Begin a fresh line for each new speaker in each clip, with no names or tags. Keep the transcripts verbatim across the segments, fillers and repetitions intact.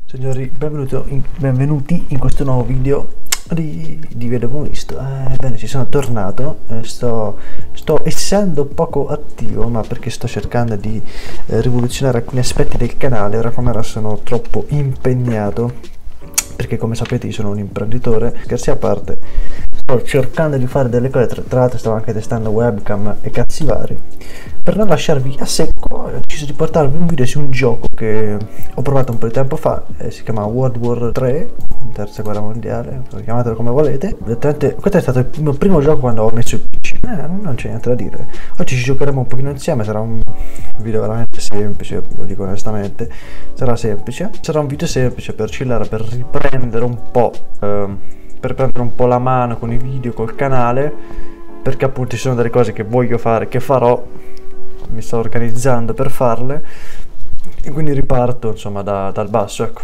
Signori, benvenuti in, benvenuti in questo nuovo video di, di Video Visto. Eh, bene, ci sono tornato, eh, sto, sto essendo poco attivo, ma perché sto cercando di eh, rivoluzionare alcuni aspetti del canale. Ora come ora sono troppo impegnato, perché come sapete io sono un imprenditore, scherzi a parte, sto cercando di fare delle cose, tra, tra l'altro stavo anche testando webcam e cazzi vari. Per non lasciarvi a secco ho deciso di portarvi un video su un gioco che ho provato un po' di tempo fa, eh, si chiama World War tre, terza guerra mondiale, chiamatelo come volete. Questo è stato il mio primo gioco quando ho messo il P C, eh, non c'è niente da dire. Oggi ci giocheremo un pochino insieme, sarà un video veramente semplice, lo dico onestamente, sarà semplice, sarà un video semplice per chillare, per riprendere un po', eh, per prendere un po' la mano con i video, col canale, perché appunto ci sono delle cose che voglio fare, che farò, mi sto organizzando per farle e quindi riparto insomma da, dal basso, ecco.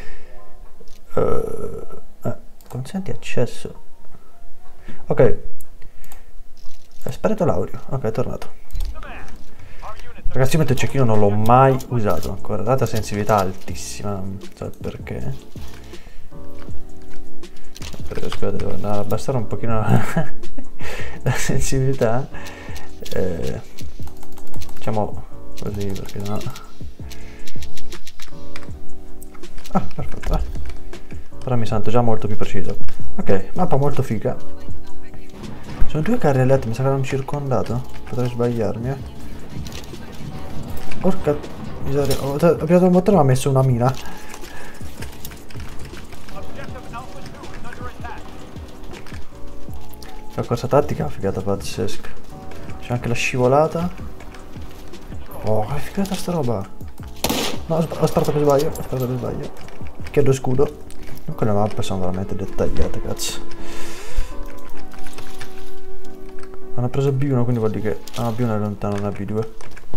Uh, eh, consenti accesso, ok, è sparito l'audio, ok, è tornato. Ragazzi, io il cecchino non l'ho mai usato ancora, data sensibilità altissima, non so perché. Perché scusate, devo andare a abbassare un pochino la sensibilità, eh, diciamo così, perché no. Ah, perfetto, eh. Ora mi sento già molto più preciso. Ok, mappa molto figa. Sono due carri alleati, mi sa che hanno circondato. Potrei sbagliarmi, eh. Porca miseria, ho piato il motore ma ha messo una mina. La corsa tattica, figata pazzesca. C'è anche la scivolata. Oh, che figata sta roba. No, ho sparato per sbaglio, ho sparato per sbaglio. Chiedo scudo. Comunque le mappe sono veramente dettagliate, cazzo. Hanno preso B uno, quindi vuol dire che... Ah, B uno è lontano da B due.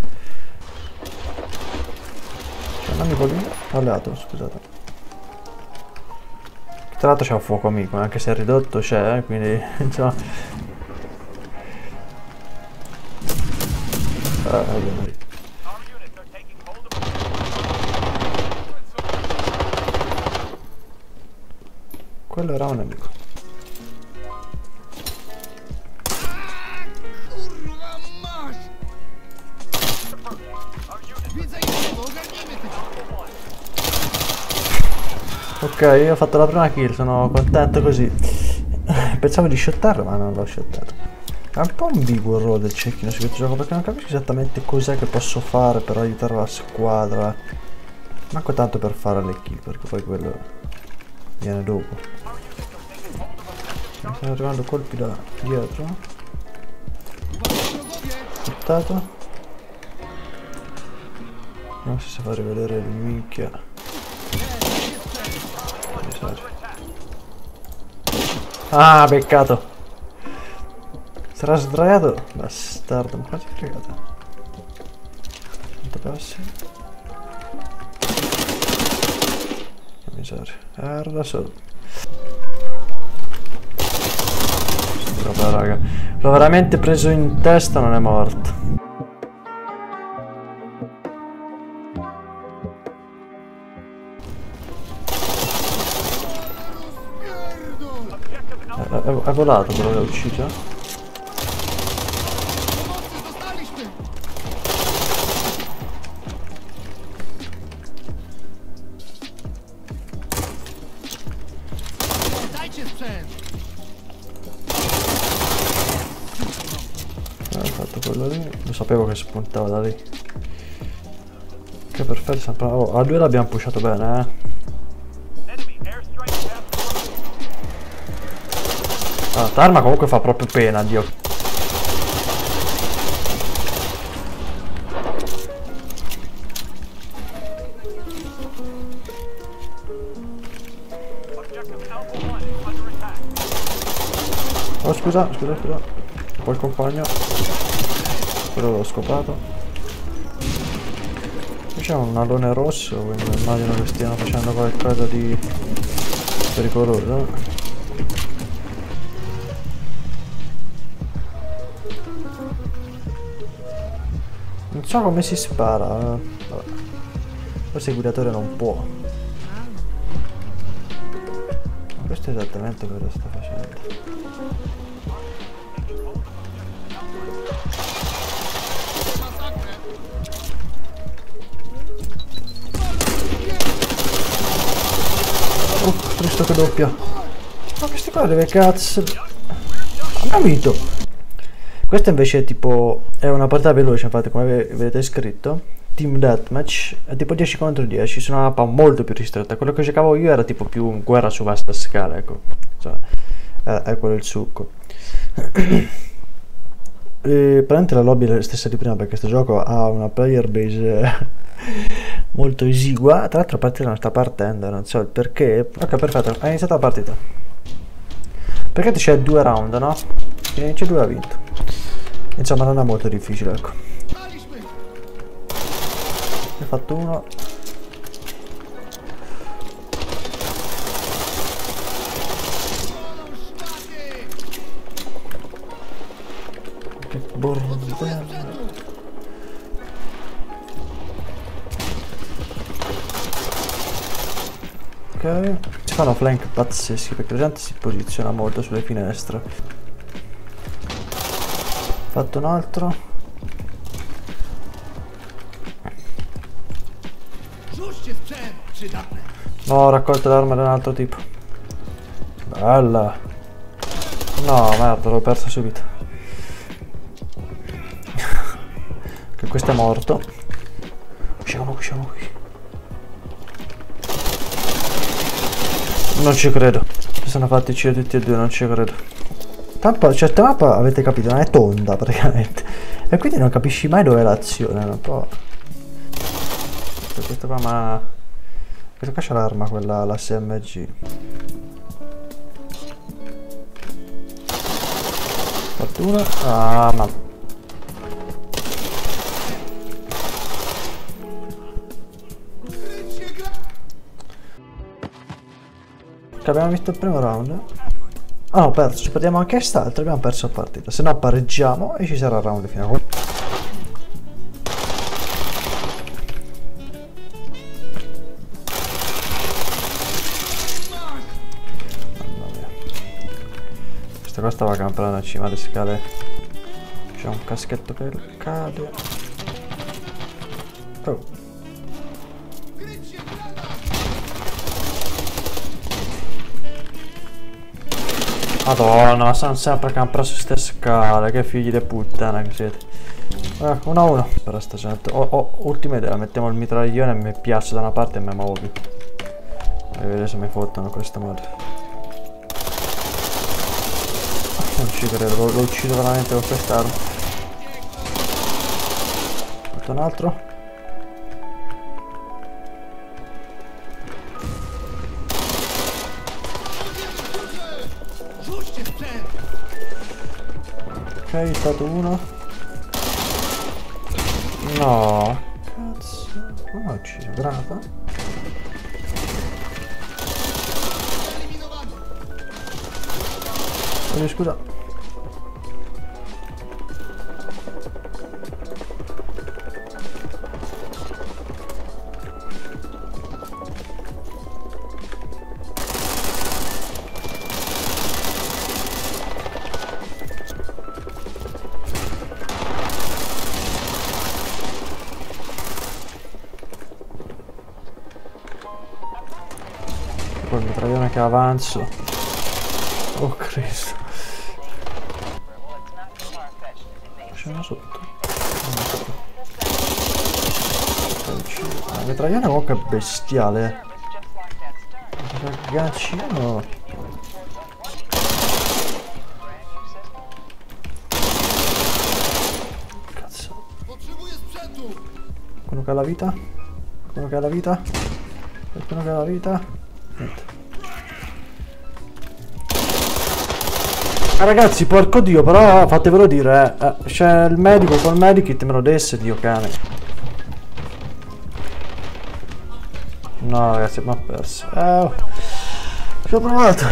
C'è un amico lì, alleato, scusate. Tra l'altro c'è un fuoco amico, anche se è ridotto c'è, eh, quindi insomma... Ah, quello era un nemico. Ok, ho fatto la prima kill, sono contento così. Pensavo di shottarlo, ma non l'ho shottato. È un po' ambiguo il ruolo del cecchino su questo gioco, perché non capisco esattamente cos'è che posso fare per aiutare la squadra. Manco tanto per fare le kill, perché poi quello viene dopo. Mi stanno arrivando colpi da dietro. Shottato. Non so se fa rivedere il minchia. Ah, peccato. Sarà sdraiato? Bastardo, ma quasi fregata. Quanto passi? Che miseria. Era da solo. Vabbè raga, l'ho veramente preso in testa, non è morto. È volato quello che l'ha ucciso? Eh, ho fatto quello lì, lo sapevo che spuntava da lì. Che perfetto, oh, a due l'abbiamo pushato bene, eh. Ah, l'arma comunque fa proprio pena, Dio. Oh, scusa, scusa, scusa. Poi il compagno. Quello l'ho scopato. Qui c'è un alone rosso, quindi immagino che stiano facendo qualcosa di pericoloso. Non so come si spara. Vabbè. Forse il guidatore non può. Questo è esattamente quello che sto facendo. Oh, Cristo che doppia. Ma questi qua dove cazzo? Amico. Questa invece è tipo, è una partita veloce, infatti come vedete scritto. Team Deathmatch, è tipo dieci contro dieci, su una mappa molto più ristretta. Quello che giocavo io era tipo più guerra su vasta scala, ecco. Cioè, è, è quello il succo. E praticamente la lobby è la stessa di prima, perché questo gioco ha una player base molto esigua. Tra l'altro la partita non sta partendo, non so il perché. Ok, perfetto, è iniziata la partita. Perché c'è due round, no? Chi ne vince due ha vinto. Insomma non è molto difficile, ecco. Ne ho fatto uno. Che bordello. Ok, si fanno flank pazzeschi perché la gente si posiziona molto sulle finestre. Fatto un altro. No, ho raccolto l'arma di un altro tipo. Bella. No, merda, l'ho persa subito. Che questo è morto. Usciamo, usciamo qui. Non ci credo. Si sono fatti uccidere tutti e due, non ci credo. Tanto certe mappe, avete capito, non è tonda praticamente. E quindi non capisci mai dove è l'azione. Un po'. Questo qua, ma. Questo qua c'è l'arma, quella, la S M G. Fortuna. Ah, ma. Che abbiamo visto il primo round. Ah no, ho perso, ci perdiamo anche quest'altro, abbiamo perso la partita. Se no pareggiamo e ci sarà il round finale. Mamma mia. Questa qua stava campando a cima delle scale. C'è un caschetto che cade. Oh. Madonna, stanno sempre a campare su queste scale, che figli di puttana che siete. Eh, uno a uno per sta gente. Oh, oh, ultima idea, mettiamo il mitraglione e mi piazzo da una parte e mi muovo più. E vedete se mi fottono in questo modo. Non ci credo, lo, lo uccido veramente con quest'arma. Fatto un altro. Ok, è stato uno. No, cazzo. Non ho ucciso, granata. Voglio scusa. Poi il mitraglione che avanzo. Oh Cristo. C'è uno sotto. Il mitraglione comunque è bestiale. Il gancino. Cazzo. Quello che ha la vita. Quello che ha la vita. Quello che ha la vita. Ah, ragazzi, porco dio, però fatevelo dire, eh, eh, c'è il medico col medikit, me lo desse, dio cane. No ragazzi, mi ha perso. Eh, ci ho provato.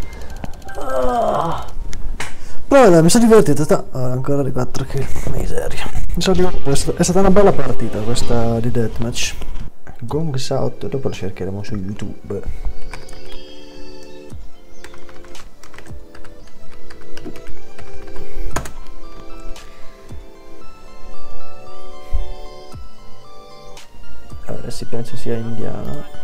Oh. Però dai, mi sono divertito. Sta... Oh, ancora di quattro kill, miseria. Mi sono divertito. È stata una bella partita questa di Deathmatch. Gongs Out, dopo lo cercheremo su YouTube. Messi penso sia indiano.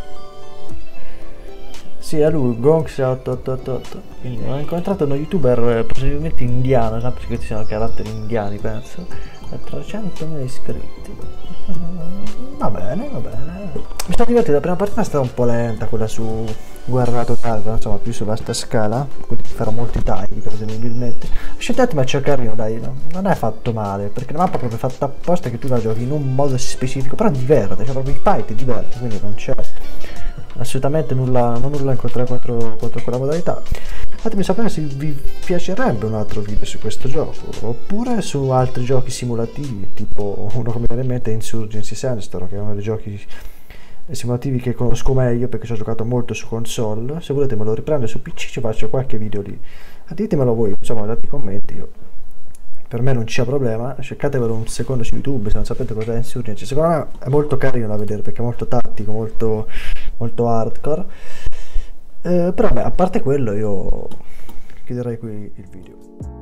Sì, è lui, Gonx otto otto otto otto. Quindi ho incontrato uno youtuber possibilmente indiano, sempre perché ci sono caratteri indiani, penso. A trecentomila iscritti. Va bene, va bene. Mi sono divertito, la prima partita è stata un po' lenta, quella su guerra totale, però insomma più su vasta scala, quindi farò molti tagli presumibilmente. Ho scelto ma c'è carino, dai, no? Non è fatto male, perché la mappa è proprio fatta apposta che tu la giochi in un modo specifico, però diverte, cioè proprio il fight ti diverte, quindi non c'è assolutamente nulla, non nulla in contrario contro, contro quella modalità. Fatemi sapere se vi piacerebbe un altro video su questo gioco, oppure su altri giochi simulativi, tipo uno come viene in mente Insurgency Sandstorm, che è uno dei giochi simulativi che conosco meglio perché ci ho giocato molto su console. Se volete me lo riprendo su P C, ci faccio qualche video lì. Ditemelo voi, insomma, date i commenti. Io, per me non c'è problema, cercatevelo un secondo su YouTube se non sapete cos'è Insurgency. Secondo me è molto carino da vedere perché è molto tattico, molto, molto hardcore. Eh, però beh, a parte quello io chiuderei qui il video.